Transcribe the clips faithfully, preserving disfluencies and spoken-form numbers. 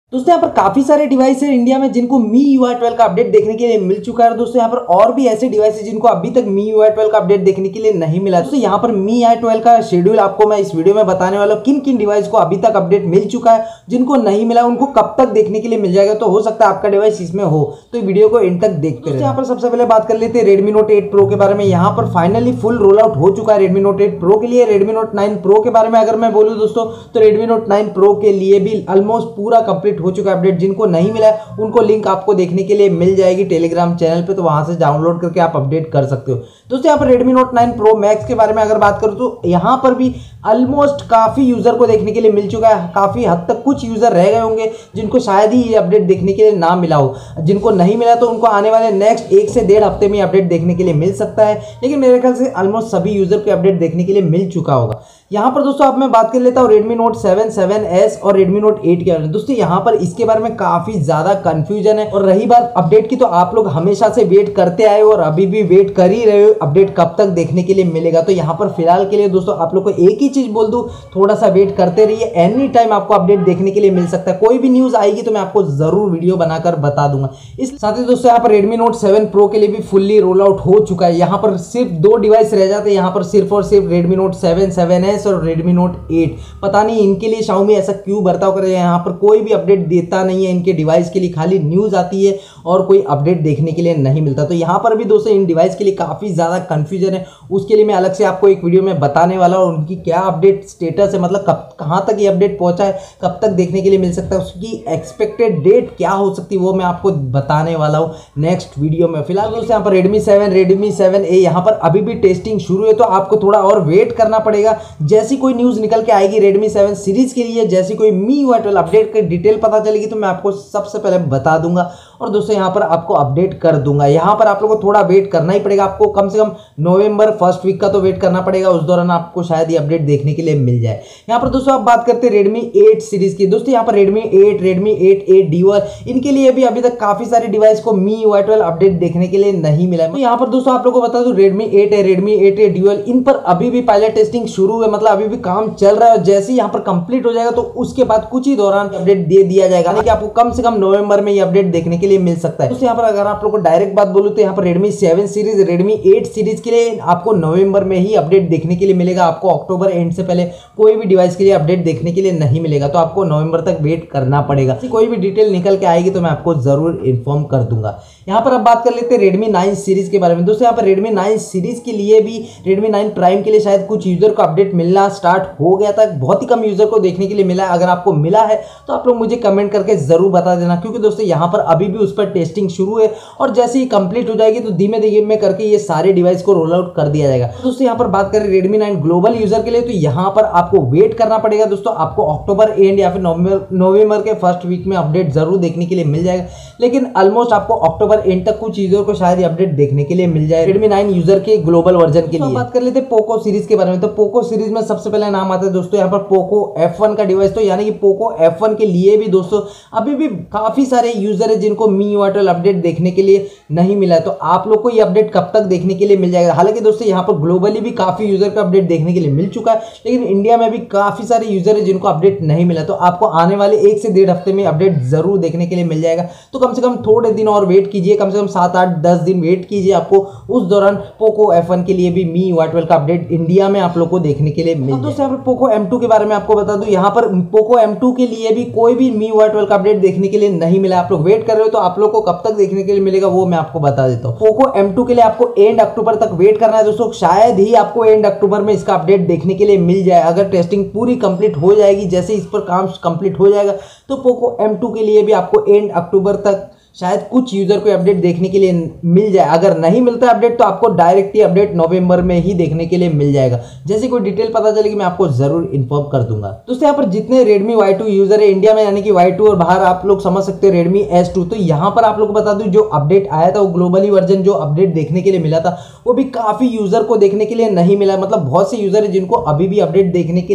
दोस्तों यहाँ पर काफी सारे डिवाइस है इंडिया में जिनको मी यू आई ट्वेल्व का अपडेट देखने के लिए मिल चुका है। दोस्तों यहाँ पर और भी ऐसे डिवाइस है जिनको अभी तक मी यू आई ट्वेल्व का अपडेट देखने के लिए नहीं मिला। दोस्तों यहाँ पर मी यू आई ट्वेल्व का शेड्यूल आपको मैं इस वीडियो में बताने वाला हूँ, किन किन डिवाइस को अभी तक अपडेट मिल चुका है, जिनको नहीं मिला उनको कब तक देखने के लिए मिल जाएगा। तो हो सकता है आपका डिवाइस इसमें हो, तो वीडियो को एंड तक देखते रहिए। यहाँ पर सबसे पहले बात कर लेते हैं रेडमी नोट एट प्रो के बारे में। यहाँ पर फाइनली फुल रोल आउट हो चुका है रेडमी नोट एट प्रो के लिए। रेडमी नोट नाइन प्रो के बारे में अगर मैं बोलूँ दोस्तों, तो रेडमी नोट नाइन प्रो के लिए भी ऑलमोस्ट पूरा कंप्लीट हो चुका है अपडेट। जिनको नहीं मिला है उनको लिंक आपको देखने के लिए मिल जाएगी टेलीग्राम चैनल पे, तो वहां से डाउनलोड करके आप अपडेट कर सकते हो। दोस्तों यहाँ पर Redmi Note nine Pro Max के बारे में अगर बात करूं तो यहाँ पर भी ऑलमोस्ट काफी यूजर को देखने के लिए मिल चुका है। काफी हद तक कुछ यूजर रह गए होंगे जिनको शायद ही ये अपडेट देखने के लिए ना मिला हो। जिनको नहीं मिला तो उनको आने वाले नेक्स्ट एक से डेढ़ हफ्ते में अपडेट देखने के लिए मिल सकता है, लेकिन मेरे ख्याल से ऑलमोस्ट सभी यूजर को अपडेट देखने के लिए मिल चुका होगा। यहाँ पर दोस्तों अब मैं बात कर लेता हूँ Redmi Note seven, seven S और रेडमी नोट एट के बारे में। दोस्तों यहाँ पर इसके बारे में काफी ज्यादा कंफ्यूजन है। और रही बात अपडेट की, तो आप लोग हमेशा से वेट करते आए और अभी भी वेट कर ही रहे हो अपडेट कब तक देखने के लिए मिलेगा। तो यहाँ पर फिलहाल के लिए दोस्तों आप लोग को एक ही चीज बोल दूं, थोड़ा सा वेट करते रहिए। एनी टाइम आपको अपडेट देखने के लिए मिल सकता है। कोई भी न्यूज आएगी तो मैं आपको जरूर वीडियो बनाकर बता दूंगा। इस साथ ही दोस्तों यहाँ पर रेडमी नोट सेवन प्रो के लिए भी फुल्ली रोल आउट हो चुका है। यहाँ पर सिर्फ दो डिवाइस रह जाते हैं, यहाँ पर सिर्फ और सिर्फ Redmi Note seven, seven S और रेडमी नोट एट। पता नहीं इनके लिए Xiaomi ऐसा क्यों बर्ताव कर रहे हैं। यहाँ पर कोई भी अपडेट देता नहीं है इनके डिवाइस के लिए, खाली न्यूज आती है और कोई अपडेट देखने के लिए नहीं मिलता। तो यहाँ पर भी दोस्तों इन डिवाइस के लिए काफी ज्यादा कंफ्यूजन है। उसके लिए मैं अलग से आपको एक वीडियो में बताने वाला हूँ उनकी क्या अपडेट स्टेटस है, मतलब कब कहाँ तक ये अपडेट पहुंचा है, कब तक देखने के लिए मिल सकता है, उसकी एक्सपेक्टेड डेट क्या हो सकती है, वो मैं आपको बताने वाला हूँ नेक्स्ट वीडियो में। फिलहाल दोस्तों यहाँ पर Redmi seven, Redmi seven A यहाँ पर अभी भी टेस्टिंग शुरू है, तो आपको थोड़ा और वेट करना पड़ेगा। जैसी कोई न्यूज निकल के आएगी रेडमी सेवन सीरीज के लिए, जैसी कोई Mi U I twelve update की डिटेल पता चलेगी तो मैं आपको सबसे पहले बता दूंगा और दोस्तों यहाँ पर आपको अपडेट कर दूंगा। यहाँ पर आप लोगों को थोड़ा वेट करना ही पड़ेगा। आपको कम से कम नवंबर फर्स्ट वीक का तो वेट करना पड़ेगा, उस दौरान आपको शायद ये अपडेट देखने के लिए मिल जाए। यहाँ पर दोस्तों आप बात करते हैं रेडमी एट सीरीज की। दोस्तों यहाँ पर Redmi eight, Redmi eight A dual, इनके लिए भी अभी तक काफी सारे डिवाइस को Mi U I twelve update देखने के लिए नहीं मिला है। तो यहाँ पर दोस्तों आप लोगों को बता दूं रेडमी एट है, रेडमी एट ए ड्यूअल, इन पर अभी भी पायलट टेस्टिंग शुरू है, मतलब अभी भी काम चल रहा है। जैसे ही यहाँ पर कंप्लीट हो जाएगा तो उसके बाद कुछ ही दौरान अपडेट दे दिया जाएगा, यानी कि आपको कम से कम नवंबर में ये अपडेट देखने के लिए मिल सकता है। यहाँ पर अगर आप लोगों को डायरेक्ट बात बोलूं तो यहाँ पर Redmi seven series, Redmi eight series के लिए आपको नवंबर में ही अपडेट देखने के लिए मिलेगा। आपको अक्टूबर एंड से पहले कोई भी डिवाइस के लिए अपडेट देखने के लिए नहीं मिलेगा, तो आपको नवंबर तक वेट करना पड़ेगा। कोई भी डिटेल निकल के आएगी तो मैं आपको जरूर इन्फॉर्म कर दूंगा। यहाँ पर अब बात कर लेते हैं रेडमी नाइन सीरीज के बारे में। दोस्तों यहाँ पर रेडमी नाइन सीरीज के लिए भी, रेडमी नाइन प्राइम के लिए शायद कुछ यूजर को अपडेट मिलना स्टार्ट हो गया था। बहुत ही कम यूजर को देखने के लिए मिला है। अगर आपको मिला है तो आप लोग मुझे कमेंट करके जरूर बता देना, क्योंकि दोस्तों यहाँ पर अभी भी उस पर टेस्टिंग शुरू है और जैसे ही कंप्लीट हो जाएगी तो धीमे धीमे करके ये सारे डिवाइस को रोल आउट कर दिया जाएगा। दोस्तों यहाँ पर बात करें रेडमी नाइन ग्लोबल यूजर के लिए, तो यहाँ पर आपको वेट करना पड़ेगा। दोस्तों आपको अक्टूबर एंड या फिर नवंबर नवंबर के फर्स्ट वीक में अपडेट जरूर देखने के लिए मिल जाएगा, लेकिन ऑलमोस्ट आपको अक्टूबर एंड तक कुछ यूजर को शायद अपडेट देखने के लिए मिल जाए रेडमी नाइन यूजर के ग्लोबल वर्जन के लिए। बात कर लेते हैं पोको सीरीज के बारे में। तो पोको सीरीज में सबसे पहले नाम आता है दोस्तों यहाँ पर पोको एफ वन का डिवाइस। तो यानी कि पोको एफ वन के लिए भी दोस्तों अभी भी काफी सारे यूजर है जिनको Mi U I twelve update देखने के लिए नहीं मिला है। तो आप लोग को ये अपडेट कब तक देखने के लिए मिल जाएगा। हालांकि दोस्तों यहाँ पर ग्लोबली भी काफी यूजर का अपडेट देखने के लिए मिल चुका है, लेकिन इंडिया में भी काफी सारे यूजर है जिनको अपडेट नहीं मिला। तो आपको आने वाले एक से डेढ़ हफ्ते में अपडेट जरूर देखने के लिए मिल जाएगा। तो कम से कम थोड़े दिन और वेट कीजिए, कम से कम सात आठ दस दिन वेट कीजिए। आपको उस दौरान पोको एफ वन के लिए भी मी यू आई ट्वेल्व का अपडेट इंडिया में आप लोग को देखने के लिए मिल जाएगा। दोस्तों यहाँ पर पोको एम टू के बारे में आपको बता दूं, यहाँ पर पोको एम टू के लिए भी कोई भी मी यू आई ट्वेल्व का अपडेट देखने के लिए नहीं मिला। आप लोग वेट कर रहे हो, तो आप लोग को कब तक देखने के लिए मिलेगा वो मैं आपको बता देता हूँ। पोको एम टू के लिए आपको एंड अक्टूबर तक वेट करना है दोस्तों। शायद ही आपको एंड अक्टूबर में इसका अपडेट देखने के लिए मिल जाए, अगर टेस्टिंग पूरी कंप्लीट हो जाएगी। जैसे इस पर काम कंप्लीट हो जाएगा तो पोको एम टू के लिए भी आपको एंड अक्टूबर तक शायद कुछ यूजर को अपडेट देखने के लिए मिल जाए। अगर नहीं मिलता है अपडेट तो आपको डायरेक्ट ही अपडेट नवंबर में ही देखने के लिए मिल जाएगा। जैसे कोई डिटेल पता चलेगी मैं आपको जरूर इन्फॉर्म कर दूंगा। दोस्तों यहाँ पर जितने रेडमी वाई टू यूजर है इंडिया में, यानी कि वाई टू और बाहर आप लोग समझ सकते हैं रेडमी एस टू, तो यहाँ पर आप लोग को बता दूं जो अपडेट आया था वो ग्लोबली वर्जन जो अपडेट देखने के लिए मिला था वो भी काफी यूजर को देखने के लिए नहीं मिला। मतलब बहुत से यूजर है जिनको अभी भी अपडेट देखने के लिए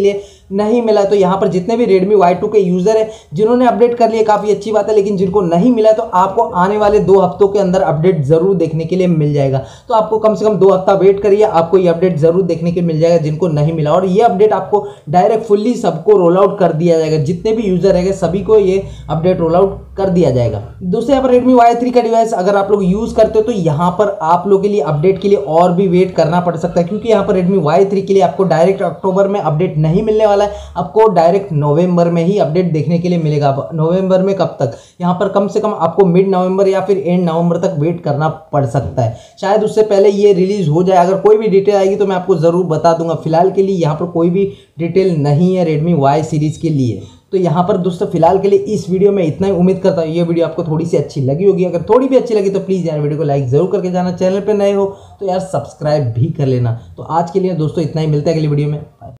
नहीं मिला। तो यहाँ पर जितने भी Redmi वाई टू के यूजर है जिन्होंने अपडेट कर लिया काफी अच्छी बात है, लेकिन जिनको नहीं मिला तो आपको आने वाले दो हफ्तों के अंदर अपडेट जरूर देखने के लिए मिल जाएगा। तो आपको कम से कम दो हफ्ता वेट करिए, आपको ये अपडेट जरूर देखने के मिल जाएगा जिनको नहीं मिला। और ये अपडेट आपको डायरेक्ट फुल्ली सबको रोल आउट कर दिया जाएगा, जितने भी यूजर रहेंगे सभी को ये अपडेट रोल आउट कर दिया जाएगा। दोस्तों यहाँ पर Redmi वाई थ्री का डिवाइस अगर आप लोग यूज करते हो तो यहाँ पर आप लोग के लिए अपडेट के लिए और भी वेट करना पड़ सकता है, क्योंकि यहाँ पर Redmi वाई थ्री के लिए आपको डायरेक्ट अक्टूबर में अपडेट नहीं मिलने वाला है, आपको डायरेक्ट नवंबर में ही अपडेट देखने के लिए मिलेगा। नवंबर में कब तक, यहाँ पर कम से कम आपको मिड नवंबर या फिर एंड नवंबर तक वेट करना पड़ सकता है, शायद उससे पहले ये रिलीज हो जाए। अगर कोई भी डिटेल आएगी तो मैं आपको जरूर बता दूंगा। फिलहाल के लिए यहाँ पर कोई भी डिटेल नहीं है Redmi वाई सीरीज के लिए। तो यहाँ पर दोस्तों फिलहाल के लिए इस वीडियो में इतना ही। उम्मीद करता हूँ ये वीडियो आपको थोड़ी सी अच्छी लगी होगी। अगर थोड़ी भी अच्छी लगी तो प्लीज़ यार वीडियो को लाइक जरूर करके जाना, चैनल पे नए हो तो यार सब्सक्राइब भी कर लेना। तो आज के लिए दोस्तों इतना ही, मिलता है अगली वीडियो में।